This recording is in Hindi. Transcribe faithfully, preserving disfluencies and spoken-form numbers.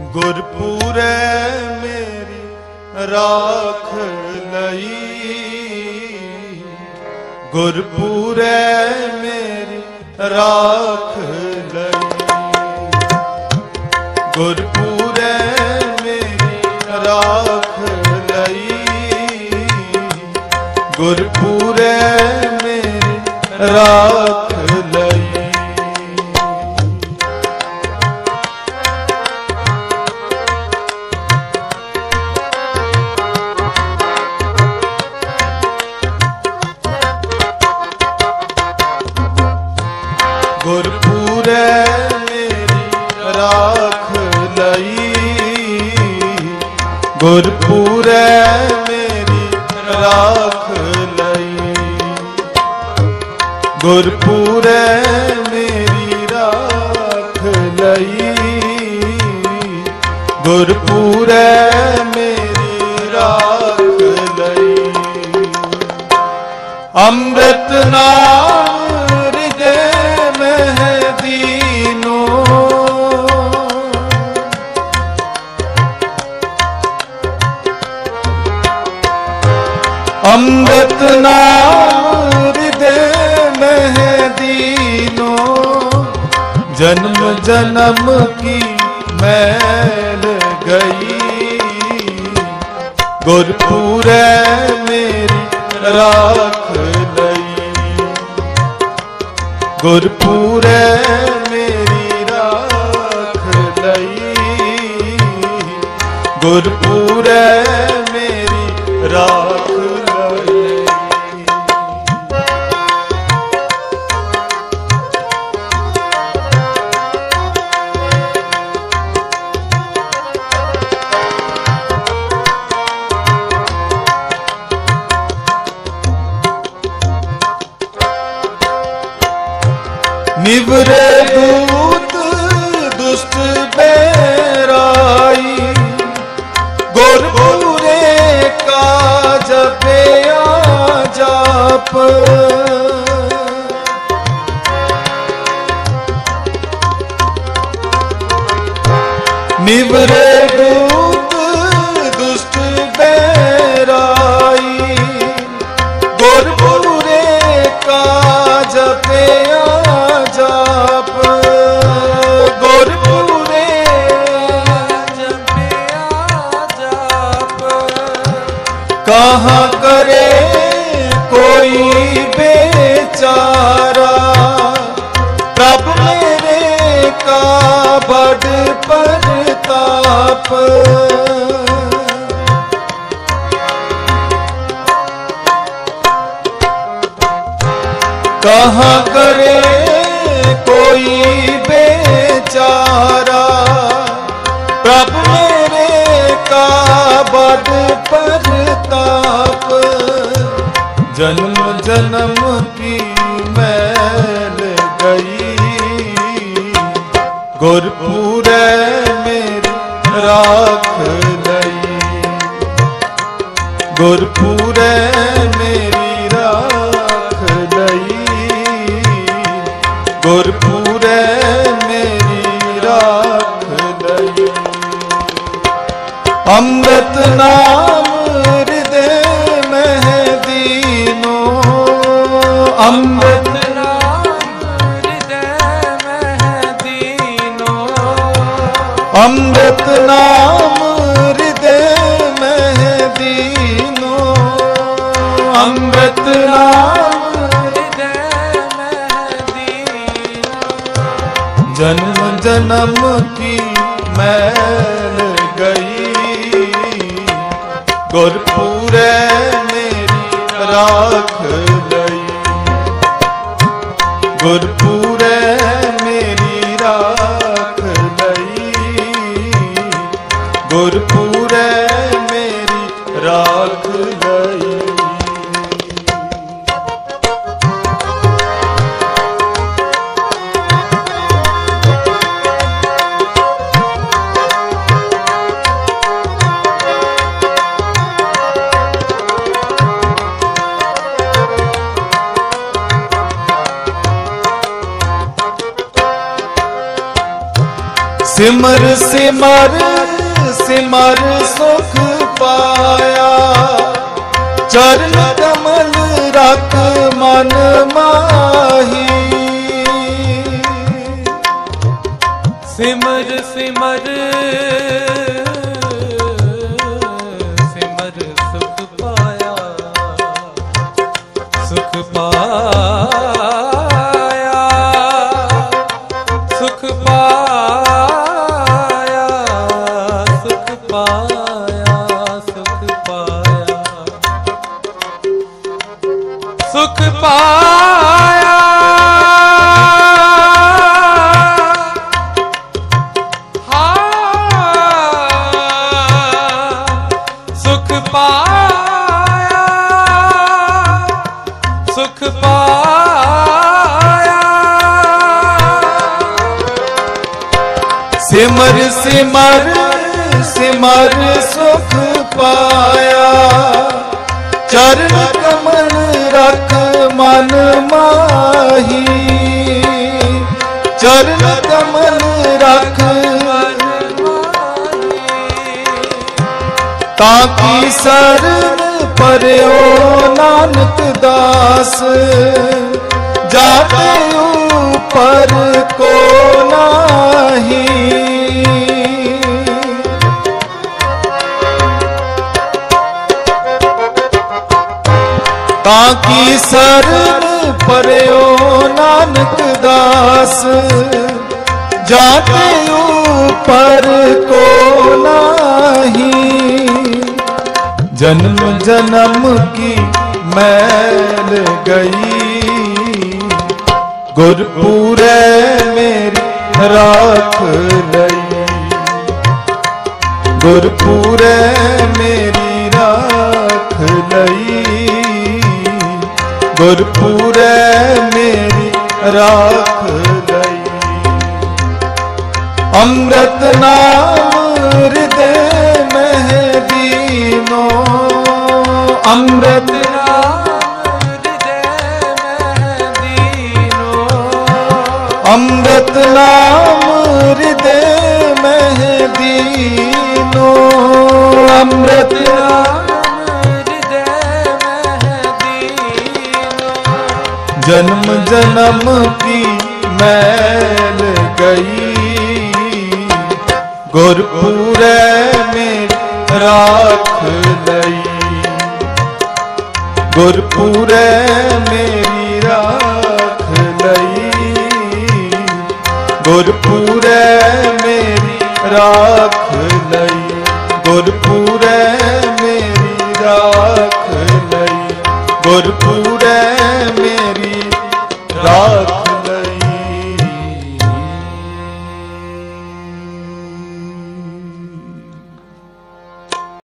गुरपुरे मेरी राख लई, गुरपुरे मेरी राख लई, गुरपुरे मेरी राख लई, गुरपुरे मेरी राख लई। गुरपुरे मेरी राख लई, गुरपुरे मेरी राख लई, गुरपुरे मेरी राख लई, गुरपुरे मेरी राख लई। अमृत नाम अमृत नाम हृदय में दीनो, जन्म जन्म की मैल गई, गुरपुरे मेरी राख लई, गुरपुरे मेरी राख लई, गुरपुरे मेरी राख निवरे दूत दुष्ट बैराई, गुरपुरे का जपया जाप, निवरे दूत दुष्ट बैराई, गुरपुरे का जपया जाप, गुरपुरे जपया जाप। कहाँ करे कोई बेचारा, प्रभु मेरे का बड़ परताप, कहाँ करे कोई बेचारा, प्रभु मेरे का बड़ परताप, जन्म जन्म की मैल गई, गुरपुरे मेरी राख लई, गुरपुरे मेरी राख लई, गुरपुरे मेरी राख लई। अमृत नाम हृदय में दीनो, अमृत नाम हृदय में दीनो, अमृत नाम हृदय में दीनो, अमृत नाम हृदय में दीनो, जन्म जन्म की मैल गई, गुरपुरे मेरी राख लई, गुरपुरे मेरी राख लई, गुरपुरे मेरी राख लई। सिमर सिमर सिमर सुख पाया, चरण कमल रख मन माही। सिमर सिमर सिमर सुख पाया, सुख पाया, सुख पाया, सुख पाया, सुख पाया, सुख पाया, सुख पाया, सुख पाया। सिमर सिमर सिमर सुख पाया, चरण कमल रख मन माही। चरण कमल रख ताकि शरण परयो नानक दास, जाते ऊपर को नाही। ताकि शरण परयो नानक दास, जाते ऊपर को नाही। जन्म जन्म की मैल गई, गुरपुरे मेरी राख लई। गुरपुरे मेरी राख लई, गुरपुरे मेरी राख लई। अमृत नाम हृदय में दीनो, अमृत नाम हृदय में दीनो, अमृत नाम हृदय में दीनो। अमृत नाम हृदय में दीनो। जन्म जन्म की मैल गई, गुरपुरे में राख लई। गुरपुरे मेरी राख लई, गुरपुरे मेरी राख लई। गुरपुरे मेरी राख लई, गुरपुरे